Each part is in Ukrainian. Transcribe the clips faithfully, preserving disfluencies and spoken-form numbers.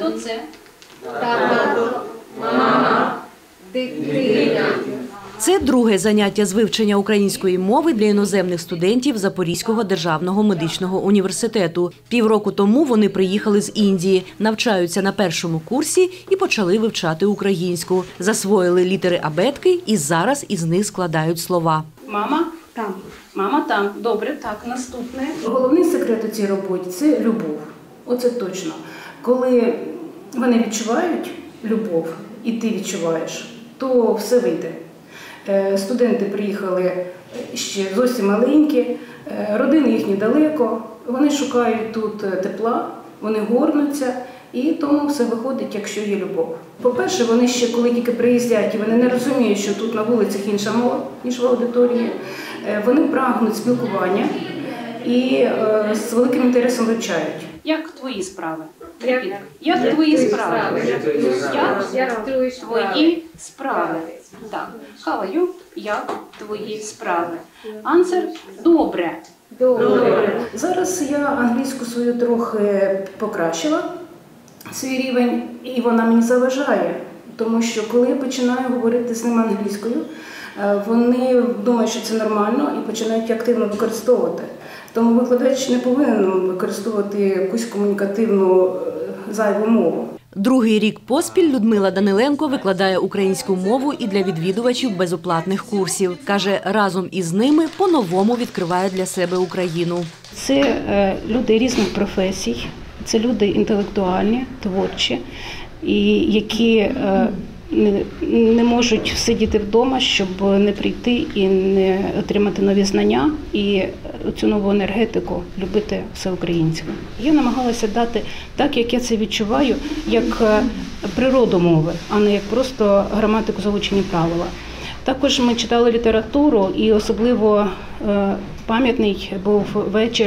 Хто це? Тато, мама, дитина. Це друге заняття з вивчення української мови для іноземних студентів Запорізького державного медичного університету. Півроку тому вони приїхали з Індії, навчаються на першому курсі і почали вивчати українську. Засвоїли літери абетки і зараз із них складають слова. Мама? Там. Мама там. Добре, так, наступне. Головний секрет у цій роботі – це любов. Оце точно. Коли вони відчувають любов, і ти відчуваєш, то все вийде. Студенти приїхали ще зовсім маленькі, родини їхні далеко, вони шукають тут тепла, вони горнуться, і тому все виходить, якщо є любов. По-перше, вони ще, коли тільки приїздять, і вони не розуміють, що тут на вулицях інша мова, ніж в аудиторії, вони прагнуть спілкування і з великим інтересом вивчають. Як твої справи? Як, Як твої справи? Як твої Твої справи. Так. How are you? Як твої справи? Answer – добре. Добре. Зараз я англійську свою трохи покращила, свій рівень, і вона мені заважає. Тому що коли я починаю говорити з ними англійською, вони думають, що це нормально і починають активно використовувати. Тому викладач не повинен використовувати якусь комунікативну зайву мову. Другий рік поспіль Людмила Даниленко викладає українську мову і для відвідувачів безоплатних курсів. Каже, разом із ними по-новому відкриває для себе Україну. Це люди різних професій, це люди інтелектуальні, творчі, і які не можуть сидіти вдома, щоб не прийти і не отримати нові знання і цю нову енергетику, любити все українське. Я намагалася дати так, як я це відчуваю, як природу мови, а не як просто граматику, заучені правила. Також ми читали літературу, і особливо пам'ятний був вечір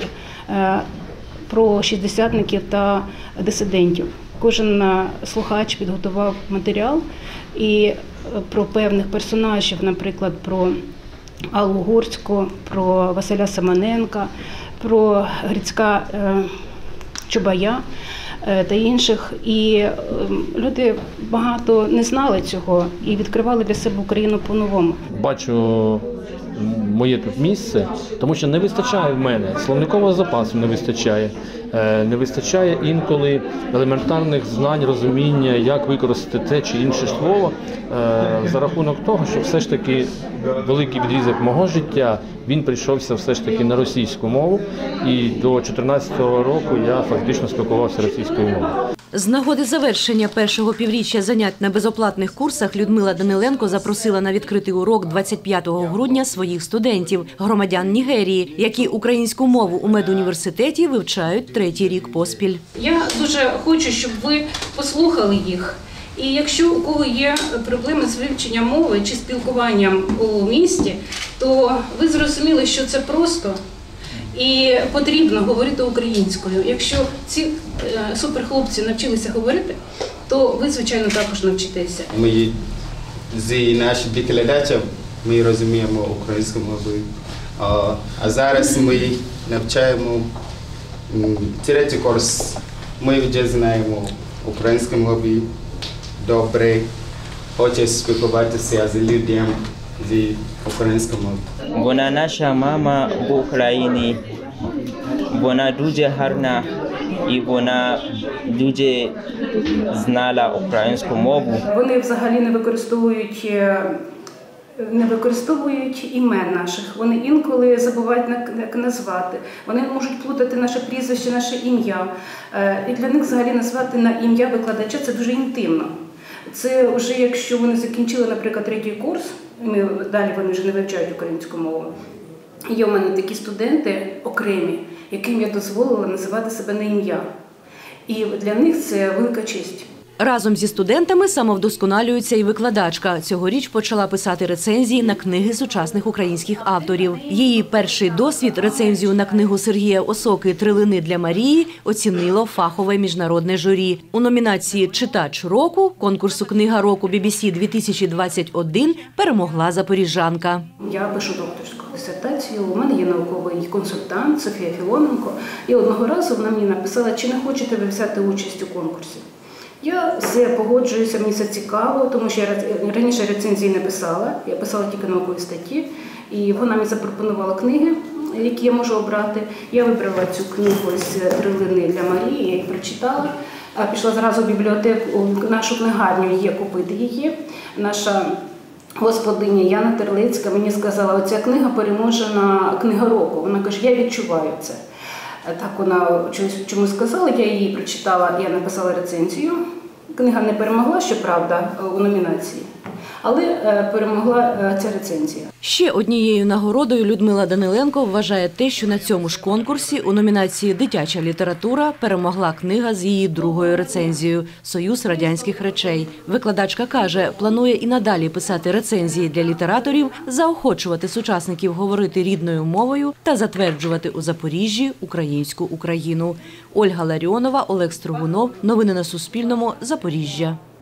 про шістдесятників та дисидентів. Кожен слухач підготував матеріал і про певних персонажів, наприклад, про Аллу Гурську, про Василя Семененка, про Грицька Чубая та інших. І люди багато не знали цього і відкривали для себе Україну по-новому. Бачу моє тут місце, тому що не вистачає в мене, словникового запасу не вистачає. Не вистачає інколи елементарних знань, розуміння, як використати те чи інше слово, за рахунок того, що все ж таки великий відрізок мого життя, він прийшовся все ж таки на російську мову, і до чотирнадцятого року я фактично спілкувався російською мовою. З нагоди завершення першого півріччя занять на безоплатних курсах Людмила Даниленко запросила на відкритий урок двадцять п'ятого грудня своїх студентів, громадян Нігерії, які українську мову у медуніверситеті вивчають третій рік поспіль. Я дуже хочу, щоб ви послухали їх. І якщо у кого є проблеми з вивченням мови чи спілкуванням у місті, то ви зрозуміли, що це просто і потрібно говорити українською. Якщо ці е, суперхлопці навчилися говорити, то ви, звичайно, також навчитеся. Ми з наших викладачів ми розуміємо українську мову. А, а зараз ми навчаємо третій курс. Ми вже знаємо українську мову добре. Хочу спілкуватися з людьми з українською мовою. Вона наша мама в Україні, вона дуже гарна і вона дуже знала українську мову. Вони взагалі не використовують, не використовують імен наших, вони інколи забувають як назвати, вони можуть плутати наше прізвище, наше ім'я. І для них взагалі назвати на ім'я викладача – це дуже інтимно. Це вже якщо вони закінчили, наприклад, третій курс, ми, далі вони вже не вивчають українську мову. Є у мене такі студенти окремі, яким я дозволила називати себе на ім'я. І для них це велика честь. Разом зі студентами самовдосконалюється і викладачка. Цьогоріч почала писати рецензії на книги сучасних українських авторів. Її перший досвід – рецензію на книгу Сергія Осоки «Трилини для Марії» оцінило фахове міжнародне журі. У номінації «Читач року» конкурсу «Книга року бі бі сі дві тисячі двадцять один» перемогла запоріжанка. Я пишу докторську дисертацію, у мене є науковий консультант Софія Філоненко. І одного разу вона мені написала, чи не хочете ви взяти участь у конкурсі. Я все погоджуюся, мені це цікаво, тому що я раніше рецензії не писала, я писала тільки наукові статті, і вона мені запропонувала книги, які я можу обрати. Я вибрала цю книгу з «Трилини для Марії», я її прочитала, пішла зразу в бібліотеку, в нашу книгарню є купити її. Наша господиня Яна Терлецька мені сказала, оця книга переможена книга року. Вона каже, я відчуваю це. Так вона чомусь сказала, я її прочитала, я написала рецензію. Книга не перемогла, щоправда, у номінації, але перемогла ця рецензія. Ще однією нагородою Людмила Даниленко вважає те, що на цьому ж конкурсі у номінації «Дитяча література» перемогла книга з її другою рецензією «Союз радянських речей». Викладачка каже, планує і надалі писати рецензії для літераторів, заохочувати сучасників говорити рідною мовою та затверджувати у Запоріжжі українську Україну. Ольга Ларіонова, Олег Строгунов. Новини на Суспільному. Запоріжжя.